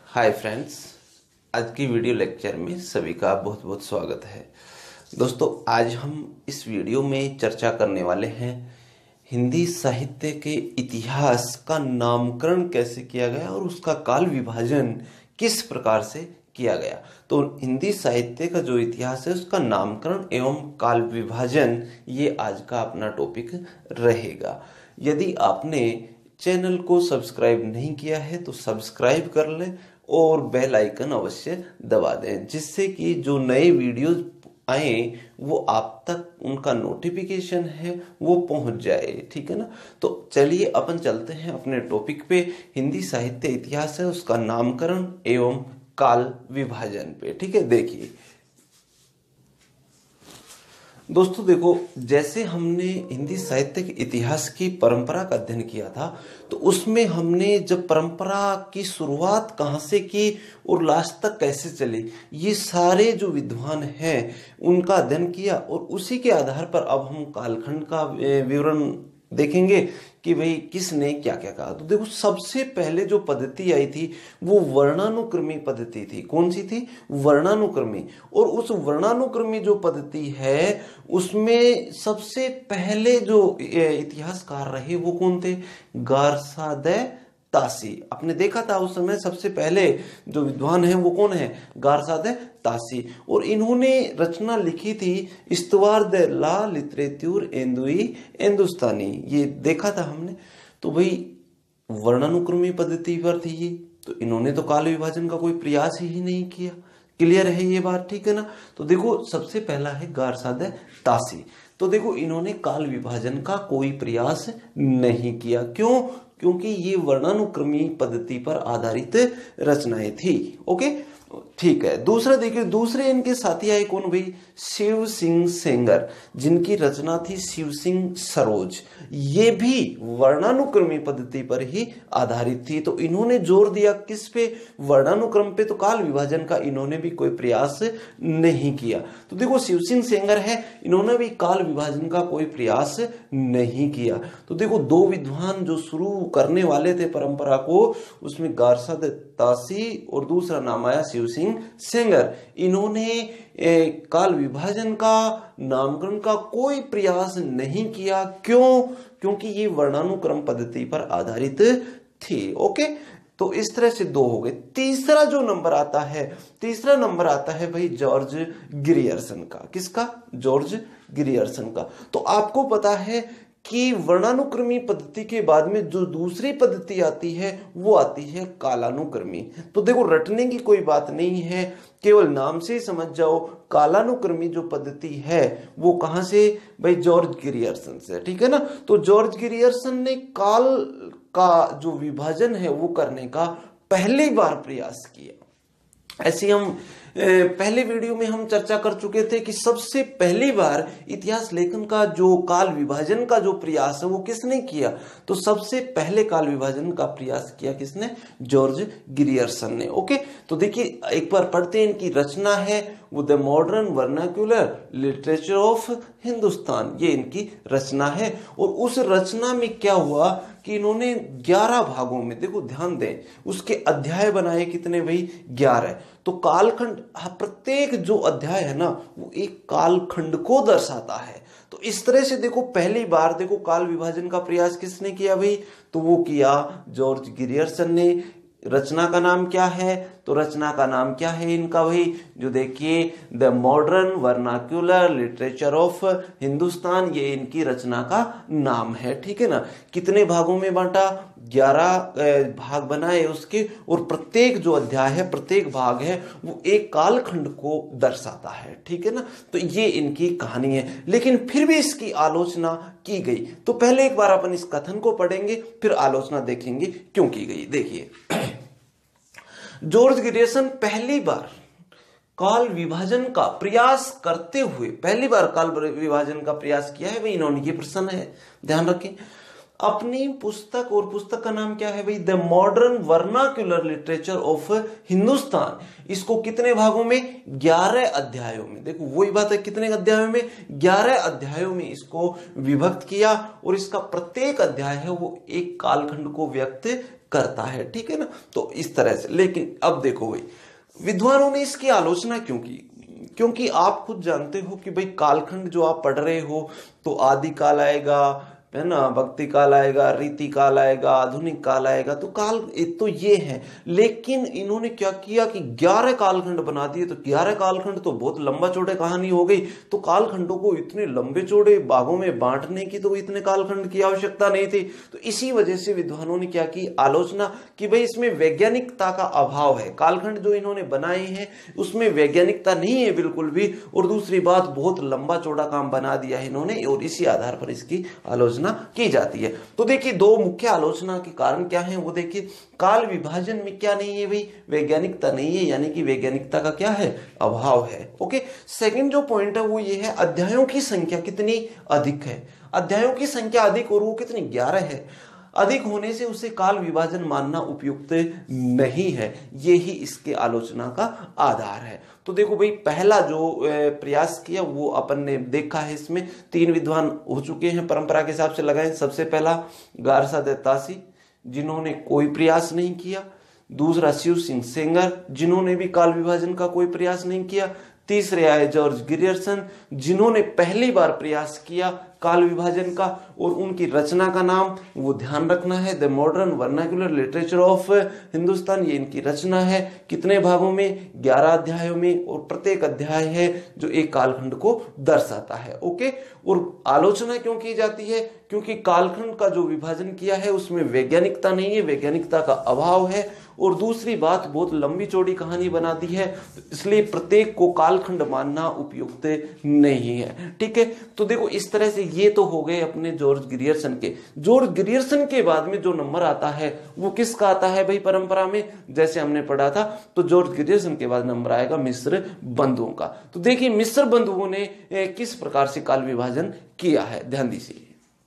Hi friends, आज की video lecture में सभी का बहुत बहुत स्वागत है। दोस्तों, आज हम इस वीडियो में चर्चा करने वाले हैं हिंदी साहित्य के इतिहास का नामकरण कैसे किया गया और उसका काल विभाजन किस प्रकार से किया गया। तो हिंदी साहित्य का जो इतिहास है उसका नामकरण एवं काल विभाजन, ये आज का अपना टॉपिक रहेगा। यदि आपने चैनल को सब्सक्राइब नहीं किया है तो सब्सक्राइब कर लें और बेल आइकन अवश्य दबा दें, जिससे कि जो नए वीडियोस आए वो आप तक उनका नोटिफिकेशन है वो पहुंच जाए। ठीक है ना। तो चलिए अपन चलते हैं अपने टॉपिक पे। हिंदी साहित्य इतिहास है उसका नामकरण एवं काल विभाजन पे। ठीक है, देखिए दोस्तों, देखो, जैसे हमने हिंदी साहित्य के इतिहास की परंपरा का अध्ययन किया था तो उसमें हमने जब परंपरा की शुरुआत कहाँ से की और लास्ट तक कैसे चली, ये सारे जो विद्वान हैं उनका अध्ययन किया और उसी के आधार पर अब हम कालखंड का विवरण देखेंगे कि भाई किसने क्या क्या कहा। तो देखो, सबसे पहले जो पद्धति आई थी वो वर्णानुक्रमी पद्धति थी। कौन सी थी? वर्णानुक्रमी। और उस वर्णानुक्रमी जो पद्धति है उसमें सबसे पहले जो इतिहासकार रहे वो कौन थे? गारसादे तासी। आपने देखा था उस समय सबसे पहले जो विद्वान है वो कौन है? गारसादे तासी। और इन्होंने रचना लिखी थी इस्तवार द ला लिटरेच्यूर एंदुई हिंदुस्तानी। ये देखा था हमने। तो भाई वर्णानुक्रमी पद्धति पर थी ये, तो इन्होंने तो काल विभाजन का कोई प्रयास ही नहीं किया। क्लियर है ये बात? ठीक है ना। तो देखो, सबसे पहला है गारसादे तासी। तो देखो, इन्होंने काल विभाजन का कोई प्रयास नहीं किया। क्यों? क्योंकि ये वर्णानुक्रमी पद्धति पर आधारित रचनाएं थी। ओके, ठीक है। दूसरा देखिए, दूसरे इनके साथी आए कौन भाई? शिव सिंह सेंगर, जिनकी रचना थी शिव सिंह सरोज। ये भी वर्णानुक्रमी पद्धति पर ही आधारित थी। तो इन्होंने जोर दिया किस पे? वर्णानुक्रम पे। तो काल विभाजन का इन्होंने भी कोई प्रयास नहीं किया। तो देखो, शिव सिंह सेंगर है, इन्होंने भी काल विभाजन का कोई प्रयास नहीं किया। तो देखो, दो विद्वान जो शुरू करने वाले थे परंपरा को, उसमें गारसादे तासी और दूसरा नाम आया शिव सिंह सेंगर। इन्होंने काल विभाजन का नामकरण का कोई प्रयास नहीं किया। क्यों? क्योंकि ये वर्णानुक्रम पद्धति पर आधारित थी। ओके, तो इस तरह से दो हो गए। तीसरा जो नंबर आता है, तीसरा नंबर आता है भाई जॉर्ज ग्रियर्सन का। किसका? जॉर्ज ग्रियर्सन का। तो आपको पता है कि वर्णानुक्रमी पद्धति के बाद में जो दूसरी पद्धति आती है वो आती है कालानुक्रमी। तो देखो, रटने की कोई बात नहीं है, केवल नाम से ही समझ जाओ। कालानुक्रमी जो पद्धति है वो कहां से? भाई जॉर्ज ग्रियर्सन से। ठीक है ना। तो जॉर्ज ग्रियर्सन ने काल का जो विभाजन है वो करने का पहली बार प्रयास किया। ऐसे हम पहले वीडियो में हम चर्चा कर चुके थे कि सबसे पहली बार इतिहास लेखन का जो काल विभाजन का जो प्रयास है वो किसने किया? तो सबसे पहले काल विभाजन का प्रयास किया किसने? जॉर्ज ग्रियर्सन ने। ओके, तो देखिए एक बार पढ़ते हैं। इनकी रचना है वो the modern vernacular literature of Hindustan, ये इनकी रचना है। और उस रचना में क्या हुआ कि इन्होंने 11 भागों में, देखो ध्यान दें, उसके अध्याय बनाए कितने भाई? 11। तो कालखंड, प्रत्येक जो अध्याय है ना वो एक कालखंड को दर्शाता है। तो इस तरह से देखो, पहली बार देखो काल विभाजन का प्रयास किसने किया भाई? तो वो किया जॉर्ज ग्रियर्सन ने। रचना का नाम क्या है? तो रचना का नाम क्या है इनका भाई? जो देखिए, the modern vernacular literature of Hindustan, ये इनकी रचना का नाम है। ठीक है ना। कितने भागों में बांटा? 11 भाग बनाए उसके, और प्रत्येक जो अध्याय है, प्रत्येक भाग है वो एक कालखंड को दर्शाता है। ठीक है ना। तो ये इनकी कहानी है, लेकिन फिर भी इसकी आलोचना की गई। तो पहले एक बार अपन इस कथन को पढ़ेंगे, फिर आलोचना देखेंगे क्यों की गई। देखिए, जॉर्ज ग्रियर्सन पहली बार काल विभाजन का प्रयास करते हुए, पहली बार काल विभाजन का प्रयास किया है भाई इन्होंने, ये प्रश्न है, ध्यान रखें। अपनी पुस्तक, और पुस्तक का नाम क्या है भाई, the modern vernacular literature of Hindustan. इसको कितने भागों में, 11 अध्यायों में। देखो वही बात है, कितने अध्यायों में, 11 अध्यायों में इसको विभक्त किया, और इसका प्रत्येक अध्याय है वो एक कालखंड को व्यक्त करता है, ठीक है ना। तो इस तरह से, लेकिन अब देखो भाई विद्वानों ने इसकी आलोचना क्यों की, क्योंकि आप खुद जानते हो कि भाई कालखंड जो आप पढ़ रहे हो, तो आदि काल आएगा, है ना, भक्ति काल आएगा, रीति काल आएगा, आधुनिक काल आएगा, तो काल तो ये है। लेकिन इन्होंने क्या किया कि 11 कालखंड बना दिए। तो 11 कालखंड तो बहुत लंबा चौड़े कहानी हो गई, तो कालखंडों को इतने लंबे चौड़े भागों में बांटने की तो इतने कालखंड की आवश्यकता नहीं थी। तो इसी वजह से विद्वानों ने क्या की, आलोचना कि भाई इसमें वैज्ञानिकता का अभाव है, कालखंड जो इन्होंने बनाए हैं उसमें वैज्ञानिकता नहीं है बिल्कुल भी, और दूसरी बात बहुत लंबा चौड़ा काम बना दिया है इन्होंने, और इसी आधार पर इसकी आलोचना की जाती है। तो देखिए दो मुख्य आलोचना के कारण क्या है, वो देखिए काल विभाजन में क्या नहीं है भाई, वैज्ञानिकता नहीं है, यानी कि वैज्ञानिकता का क्या है, अभाव है। ओके, सेकंड जो पॉइंट है वो ये है, अध्यायों की संख्या कितनी अधिक है। अध्यायों की संख्या अधिक, और वो कितनी, 11 है। अधिक होने से उसे काल विभाजन मानना उपयुक्त नहीं है, यही इसके आलोचना का आधार है। तो देखो भाई पहला जो प्रयास किया वो अपन ने देखा है, इसमें 3 विद्वान हो चुके हैं परंपरा के हिसाब से लगाएं। सबसे पहला गारसा दत्तासी, जिन्होंने कोई प्रयास नहीं किया। दूसरा शिव सिंह सेंगर, जिन्होंने भी काल विभाजन का कोई प्रयास नहीं किया। तीसरे आए जॉर्ज ग्रियर्सन, जिन्होंने पहली बार प्रयास किया काल विभाजन का, और उनकी रचना का नाम वो ध्यान रखना है, the modern vernacular literature of Hindustan. ये इनकी रचना है, कितने भागों में, 11 अध्यायों में, और प्रत्येक अध्याय है जो एक कालखंड को दर्शाता है। ओके, और आलोचना क्यों की जाती है, क्योंकि कालखंड का जो विभाजन किया है उसमें वैज्ञानिकता नहीं है, वैज्ञानिकता का अभाव है, और दूसरी बात बहुत लंबी चौड़ी कहानी बना दी है, इसलिए प्रत्येक को कालखंड मानना उपयुक्त नहीं है। ठीक है, तो देखो इस तरह से ये तो हो गए अपने जॉर्ज ग्रियर्सन के। जॉर्ज ग्रियर्सन के बाद में जो नंबर आता है वो किसका आता है भाई परंपरा में, जैसे हमने पढ़ा था, तो जॉर्ज ग्रियर्सन के बाद नंबर आएगा मिस्र बंधुओं का। तो देखिए मिस्र बंधुओं ने किस प्रकार से काल विभाजन किया है, ध्यान दीजिए।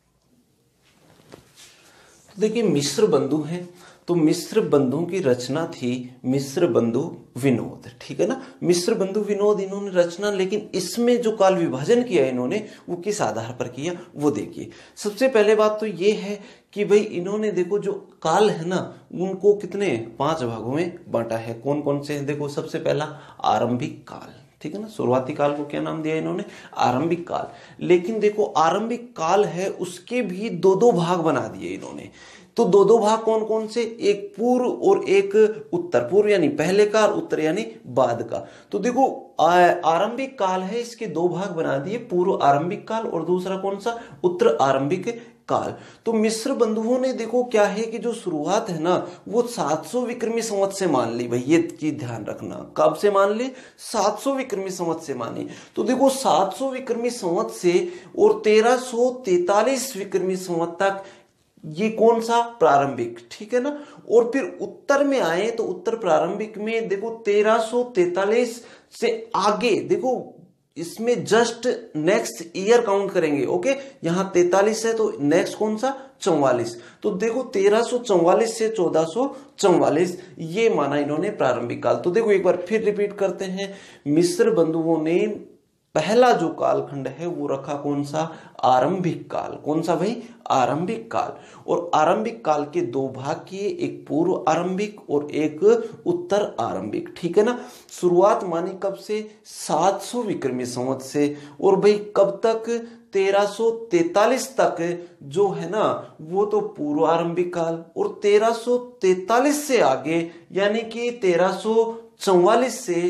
तो देखिए मिस्र बंधु हैं, तो मिस्र बंधुओं की रचना थी मिस्र बंधु विनोद, ठीक है ना। मिस्र बंधु विनोद इन्होंने रचना, लेकिन इसमें जो काल विभाजन किया इन्होंने वो किस आधार पर किया वो देखिए। सबसे पहले बात तो ये है कि भाई इन्होंने देखो जो काल है ना उनको कितने 5 भागों में बांटा है। कौन कौन से हैं, देखो सबसे पहला आरंभिक काल, ठीक है ना। शुरुआती काल को क्या नाम दिया इन्होंने, आरंभिक काल। लेकिन देखो आरंभिक काल है उसके भी 2-2 भाग बना दिए इन्होंने। तो 2-2 भाग कौन कौन से, एक पूर्व और एक उत्तर। पूर्व यानी पहले का, उत्तर यानी बाद का। तो देखो आरंभिक काल है, इसके 2 भाग बना दिए, पूर्व आरंभिक काल और दूसरा कौन सा, उत्तर आरंभिक काल। तो मिस्र बंधुओं ने देखो क्या है कि जो शुरुआत है ना वो 700 विक्रमी संवत से मान ली। भाई ये चीज ध्यान रखना, कब से मान ली, 700 विक्रमी संवत से मानी। तो देखो 700 विक्रमी संवत से और 1343 विक्रमी संवत तक ये कौन सा, प्रारंभिक, ठीक है ना। और फिर उत्तर में आए तो उत्तर प्रारंभिक में देखो 1343 से आगे, देखो इसमें जस्ट नेक्स्ट ईयर काउंट करेंगे। ओके, यहां 43 है तो नेक्स्ट कौन सा, 44। तो देखो 1344 से 1444 ये माना इन्होंने प्रारंभिक काल। तो देखो एक बार फिर रिपीट करते हैं, मिस्र बंधुओं ने पहला जो कालखंड है वो रखा कौन सा, आरंभिक काल। कौन सा भाई, आरंभिक काल। और आरंभिक काल के 2 भाग किए, एक पूर्व आरंभिक और एक उत्तर आरंभिक, ठीक है ना। शुरुआत मानी कब से, 700 विक्रमी संवत से, और भाई कब तक, 1343 तक जो है ना वो तो पूर्व आरंभिक काल, और 1343 से आगे यानी कि 1344 से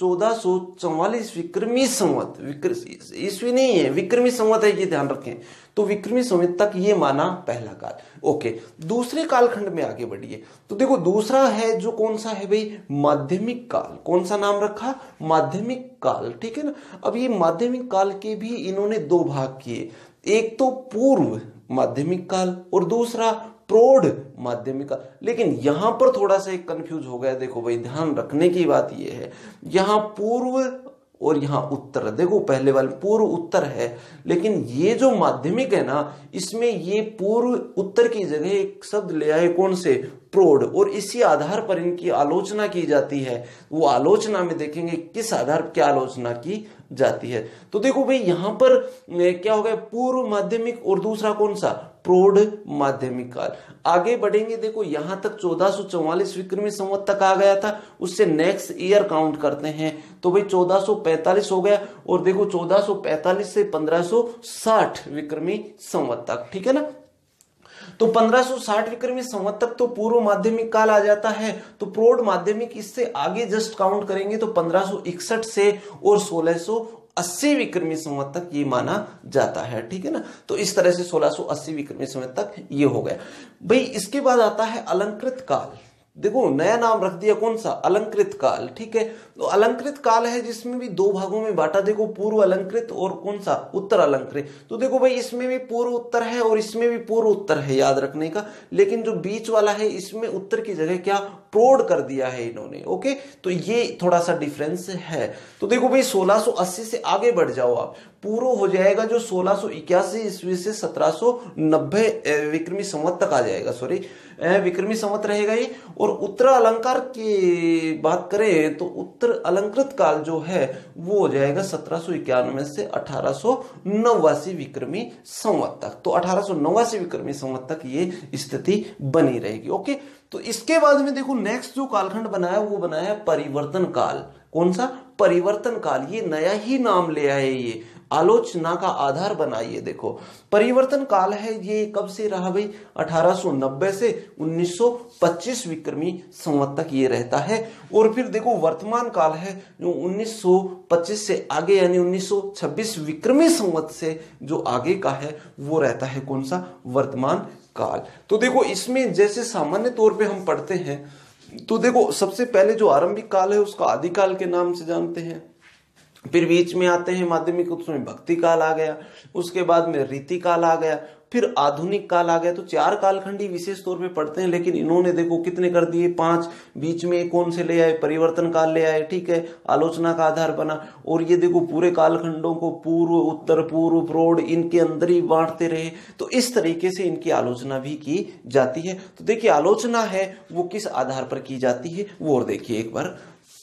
1444 विक्रमी संवत, ईस्वी नहीं है, विक्रमी संवत है, ये ध्यान रखें। तो विक्रमी संवत तक ये माना पहला काल। ओके, दूसरे कालखंड में आगे बढ़िए। तो देखो दूसरा है जो कौन सा है भाई, माध्यमिक काल। कौन सा नाम रखा, माध्यमिक काल, ठीक है ना। अब ये माध्यमिक काल के भी इन्होंने 2 भाग किए, एक तो पूर्व माध्यमिक काल और दूसरा प्रौढ़ माध्यमिक काल। लेकिन यहां पर थोड़ा सा एक कंफ्यूज हो गया। देखो भाई ध्यान रखने की बात यह है, यहां पूर्व और यहाँ उत्तर। देखो पहले वाले पूर्व उत्तर है, लेकिन ये जो माध्यमिक है ना, इसमें ये पूर्व उत्तर की जगह एक शब्द ले आए, कौन से, प्रौढ़, और इसी आधार पर इनकी आलोचना की जाती है। वो आलोचना में देखेंगे किस आधार पर क्या आलोचना की जाती है। तो देखो भाई यहां पर क्या हो गया, पूर्व माध्यमिक और दूसरा कौन सा, प्रौढ़ माध्यमिक काल। आगे बढ़ेंगे, देखो यहां तक 1444 विक्रमी संवत तक आ गया था। उससे नेक्स्ट ईयर काउंट करते हैं तो भाई 1445 हो गया, और देखो 1445 से 1560 विक्रमी संवत तक, ठीक है ना। तो 1560 विक्रमी संवत तक तो पूर्व माध्यमिक काल आ जाता है। तो प्रौढ़ माध्यमिक इससे आगे जस्ट काउंट करेंगे तो 1561 से और 1680 विक्रमी संवत तक ये माना जाता है, ठीक है ना। तो इस तरह से 1680 विक्रमी संवत तक ये हो गया भाई। इसके बाद आता है अलंकृत काल। देखो नया नाम रख दिया, कौन सा, अलंकृत काल, ठीक है। तो अलंकृत काल है जिसमें भी दो भागों में बांटा, देखो पूर्व अलंकृत और कौन सा, उत्तर अलंकृत। तो देखो भाई इसमें भी पूर्व उत्तर है और इसमें भी पूर्व उत्तर है, याद रखने का। लेकिन जो बीच वाला है इसमें उत्तर की जगह क्या, प्रौढ़ कर दिया है इन्होंने, ओके। तो ये थोड़ा सा डिफरेंस है। तो देखो भाई 1680 से आगे बढ़ जाओ आप, पूर्व हो जाएगा जो 1681 ईस्वी से 1790 विक्रमी संवत तक आ जाएगा, सॉरी विक्रमी संवत रहेगा ये। और उत्तर अलंकार की बात करें तो उत्तर अलंकृत काल जो है वो हो जाएगा 1791 से 1889 विक्रमी संवत तक। तो 1889 विक्रमी संवत तक ये स्थिति बनी रहेगी, ओके। तो इसके बाद में देखो नेक्स्ट जो कालखंड बनाया वो बनाया परिवर्तन काल। कौन सा, परिवर्तन काल। ये नया ही नाम ले आए, ये आलोचना का आधार बनाइए। देखो परिवर्तन काल है, ये कब से रहा भाई, 1890 से 1925 विक्रमी संवत तक ये रहता है। और फिर देखो वर्तमान काल है जो 1925 से आगे यानी 1926 विक्रमी संवत से जो आगे का है वो रहता है, कौन सा, वर्तमान काल। तो देखो इसमें जैसे सामान्य तौर पे हम पढ़ते हैं तो देखो सबसे पहले जो आरंभिक काल है उसका आदिकाल के नाम से जानते हैं। फिर बीच में आते हैं माध्यमिक, उसमें भक्ति काल आ गया, उसके बाद में रीति काल आ गया, फिर आधुनिक काल आ गया। तो चार कालखंड ही विशेष तौर पे पढ़ते हैं, लेकिन इन्होंने देखो कितने कर दिए, 5। बीच में कौन से ले आए, परिवर्तन काल ले आए, ठीक है, आलोचना का आधार बना। और ये देखो पूरे कालखंडों को पूर्व, उत्तर, पूर्व, प्रौढ़ इनके अंदर ही बांटते रहे। तो इस तरीके से इनकी आलोचना भी की जाती है। तो देखिए आलोचना है वो किस आधार पर की जाती है वो और देखिए एक बार।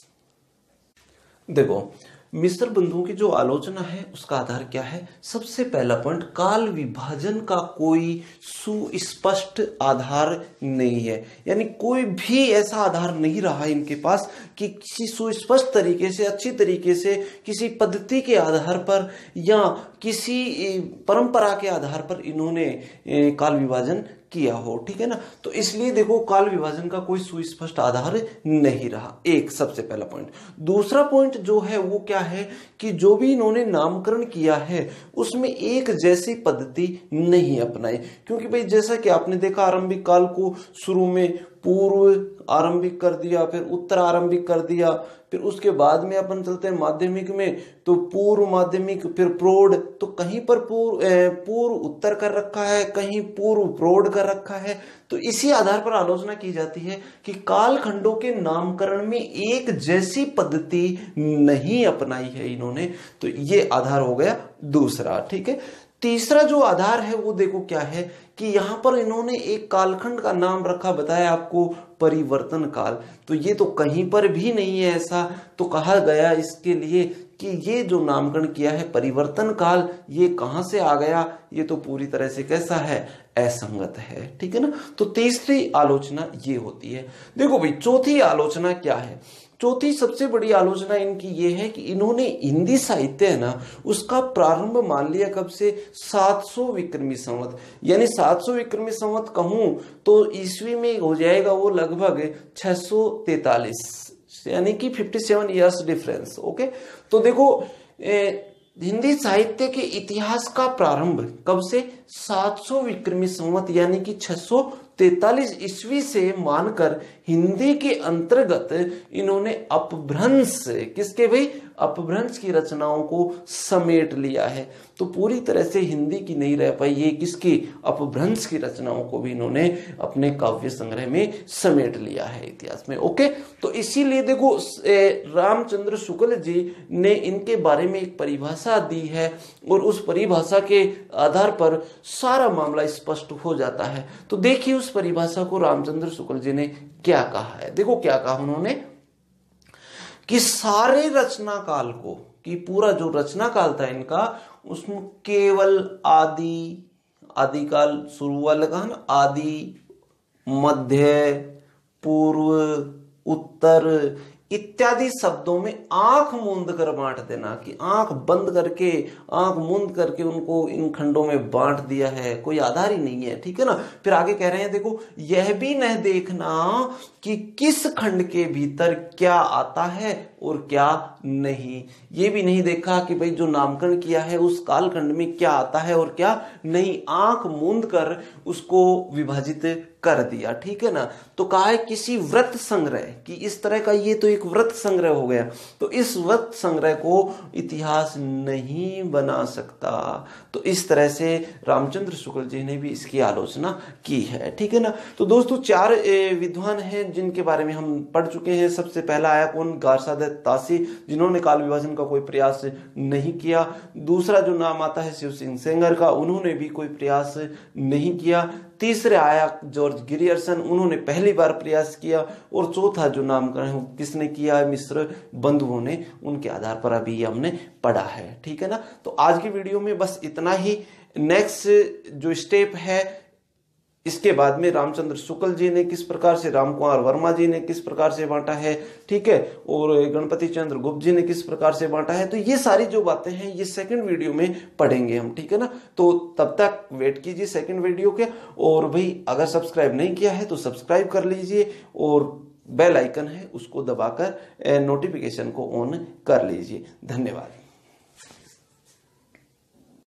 देखो मिश्र बंधुओं की जो आलोचना है उसका आधार क्या है, सबसे पहला पॉइंट, काल विभाजन का कोई सुस्पष्ट आधार नहीं है। यानी कोई भी ऐसा आधार नहीं रहा इनके पास कि किसी सुस्पष्ट तरीके से, अच्छी तरीके से, किसी पद्धति के आधार पर या किसी परंपरा के आधार पर इन्होंने काल विभाजन किया हो, ठीक है ना। तो इसलिए देखो काल विभाजन का कोई सुस्पष्ट आधार नहीं रहा, एक सबसे पहला पॉइंट। दूसरा पॉइंट जो है वो क्या है कि जो भी इन्होंने नामकरण किया है उसमें एक जैसी पद्धति नहीं अपनाई। क्योंकि भाई जैसा कि आपने देखा आरंभिक काल को शुरू में पूर्व आरंभिक कर दिया, फिर उत्तर आरंभिक कर दिया, फिर उसके बाद में अपन चलते हैं माध्यमिक में तो पूर्व माध्यमिक, फिर प्रौढ़। तो कहीं पर पूर्व उत्तर कर रखा है, कहीं पूर्व प्रौढ़ कर रखा है। तो इसी आधार पर आलोचना की जाती है कि कालखंडों के नामकरण में एक जैसी पद्धति नहीं अपनाई है इन्होंने। तो ये आधार हो गया दूसरा, ठीक है। तीसरा जो आधार है वो देखो क्या है कि यहां पर इन्होंने एक कालखंड का नाम रखा, बताया आपको, परिवर्तन काल। तो ये तो कहीं पर भी नहीं है ऐसा। तो कहा गया इसके लिए कि ये जो नामकरण किया है परिवर्तन काल, ये कहां से आ गया, ये तो पूरी तरह से कैसा है, असंगत है, ठीक है ना। तो तीसरी आलोचना ये होती है। देखो भाई चौथी आलोचना क्या है, चौथी सबसे बड़ी आलोचना इनकी ये है कि इन्होंने हिंदी साहित्य है ना उसका प्रारंभ मान लिया कब से, 700 विक्रमी संवत। यानी 700 विक्रमी संवत कहूं तो ईस्वी में हो जाएगा वो लगभग 643, यानी कि 57 इयर्स डिफरेंस, ओके। तो देखो हिंदी साहित्य के इतिहास का प्रारंभ कब से, 700 विक्रमी संवत यानी कि 643 ईस्वी से मानकर हिंदी के अंतर्गत इन्होंने अपभ्रंश, किसके भाई, अपभ्रंश की रचनाओं को समेट लिया है। तो पूरी तरह से हिंदी की नहीं रह पाई, ये किसकी, अपभ्रंश की रचनाओं को भी इन्होंने अपने काव्य संग्रह में समेट लिया है इतिहास में। ओके, तो इसीलिए देखो रामचंद्र शुक्ल जी ने इनके बारे में एक परिभाषा दी है और उस परिभाषा के आधार पर सारा मामला स्पष्ट हो जाता है। तो देखिए उस परिभाषा को रामचंद्र शुक्ल जी ने क्या कहा है। देखो क्या कहा उन्होंने कि सारे रचना काल को, कि पूरा जो रचना काल था इनका, उसमें केवल आदिकाल शुरू वाला कहा ना, आदि, मध्य, पूर्व, उत्तर इत्यादि शब्दों में आंख मूंद कर बांट देना, कि आंख बंद करके, आंख मूंद करके उनको इन खंडों में बांट दिया है, कोई आधार ही नहीं है। ठीक है ना। फिर आगे कह रहे हैं देखो, यह भी न देखना कि किस खंड के भीतर क्या आता है और क्या नहीं, ये भी नहीं देखा कि भाई जो नामकरण किया है उस कालखंड में क्या आता है और क्या नहीं, आंख मूंद कर उसको विभाजित कर दिया। ठीक है ना। तो कहा है किसी व्रत संग्रह, कि इस तरह का ये तो एक व्रत संग्रह हो गया, तो इस व्रत संग्रह को इतिहास नहीं बना सकता। तो इस तरह से रामचंद्र शुक्ल जी ने भी इसकी आलोचना की है। ठीक है ना। तो दोस्तों 4 विद्वान हैं जिनके बारे में हम पढ़ चुके हैं। सबसे पहला आया कौन, गारसादत्त तासी, जिन्होंने काल विभाजन का कोई प्रयास नहीं किया। दूसरा जो नाम आता है शिव सिंह सेंगर का, उन्होंने भी कोई प्रयास नहीं किया। तीसरे आया जॉर्ज गिरियर्सन, उन्होंने पहली बार प्रयास किया। और चौथा जो नामकरण है किसने किया, मिश्र बंधुओं ने, उनके आधार पर अभी हमने पढ़ा है। ठीक है ना। तो आज की वीडियो में बस इतना ही। नेक्स्ट जो स्टेप है, इसके बाद में रामचंद्र शुक्ल जी ने किस प्रकार से, राम कुमार वर्मा जी ने किस प्रकार से बांटा है, ठीक है, और गणपति चंद्र गुप्त जी ने किस प्रकार से बांटा है, तो ये सारी जो बातें हैं ये सेकंड वीडियो में पढ़ेंगे हम। ठीक है ना। तो तब तक वेट कीजिए सेकंड वीडियो के। और भाई अगर सब्सक्राइब नहीं किया है तो सब्सक्राइब कर लीजिए और बेल आइकन है उसको दबाकर नोटिफिकेशन को ऑन कर लीजिए। धन्यवाद।